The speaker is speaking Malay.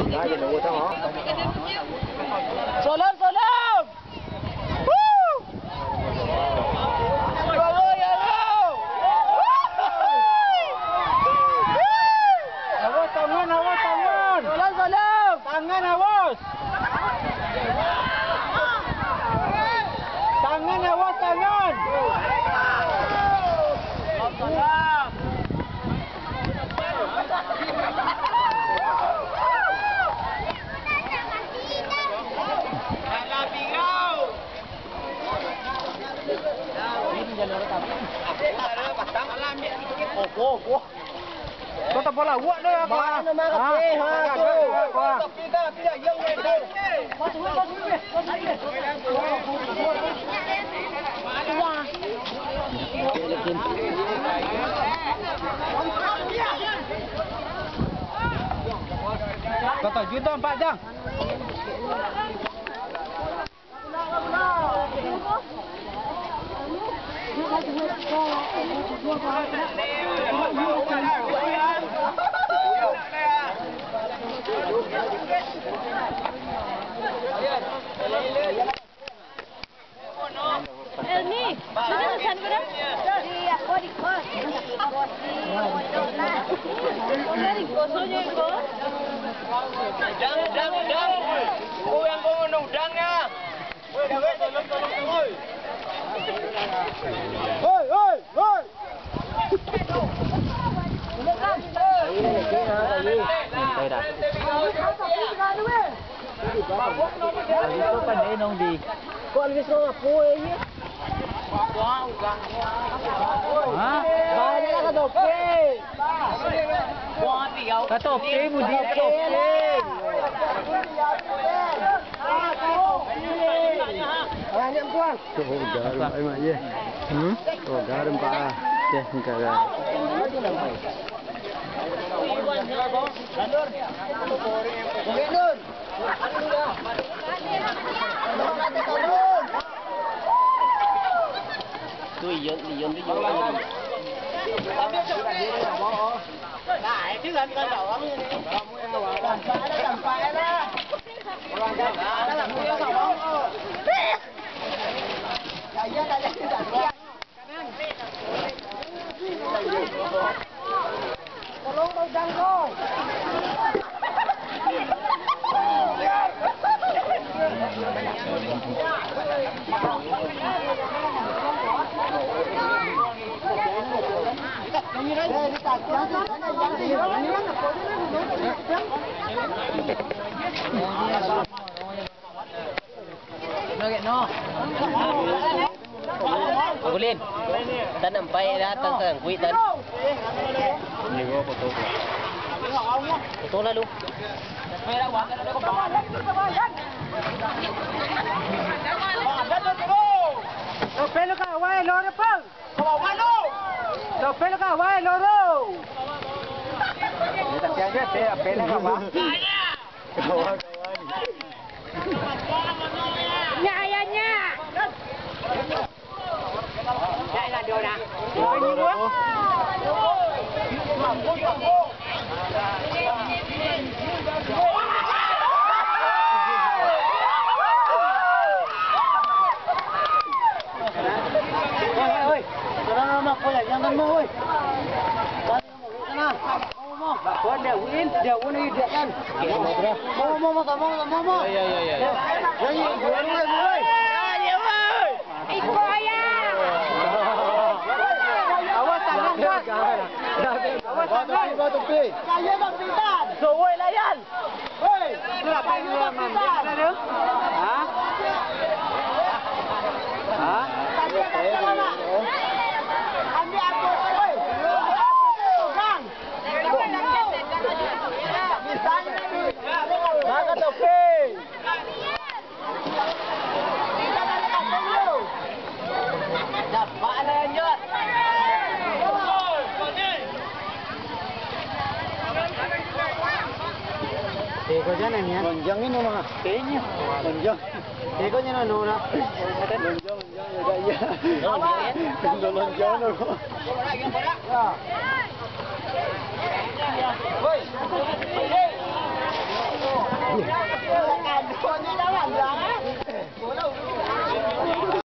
Salam, salam. Woo! Bravo, Yaro! Awas tangan, awas tangan. Salam, salam. Tangan awas. Tangan awas tangan. Salam. Kau tak boleh buat dah apa? Mana mana ke ha tu. Tapi dah tidak yang tu. Kau tak juta 4 jam. Elmi, sudah pesan berapa? Di aku di kos. Dari kosnya itu. Udang. Oh yang kau udangnya. Woi, tolong. Hoi. Đây dah. Itu kan dia nong di. Kau alvis kau apa ini? Ha? Banyak lah topi. Katope mo di katope. Banyak tuan. Oh, garam ay mak ye. Oh, garam pa. Teh garam. Nur. Tu iyon. Nah, itu kan bawang ini. Sampai lah. Orang ada bawang. Ya, tolong udang kau. Boleh. Tak nampak datang ke kuit dan. Ni go foto. Foto lalu. Pelo ka wai loro pang. Pelo ka wai loro. Ni tak siang je pelo ka wai. Kawan. Nyayanya. Ya dia dah. Ini gua. Oi. Jangan nak kau jangan mau oi. Sana. Mau. Kau dia win ni dia kan. Mau. Ya. Jadi oi. Ikut ayah. Awas tangan kuat. Awas tangan. Bawa topi. Saya dah pintar. So woi layan. Hei, Berapa yang lama dia ada? Ha? Ha? ambil aku oi. Bang. Makan topi. Dapat ada lanjut. Teko jana ni. Lonjang ini mah. Tehnya. Lonjang. Teko jana nona. Lonjang ya. Lonjang no. Hoi. Iya.